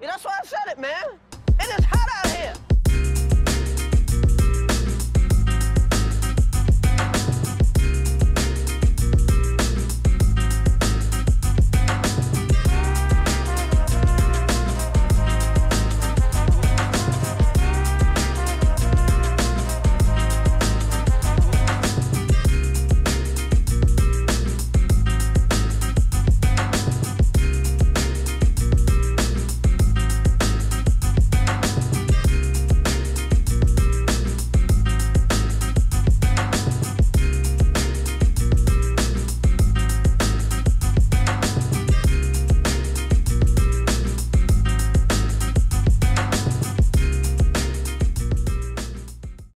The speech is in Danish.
Yeah, that's why I said it, man. It is hot out here.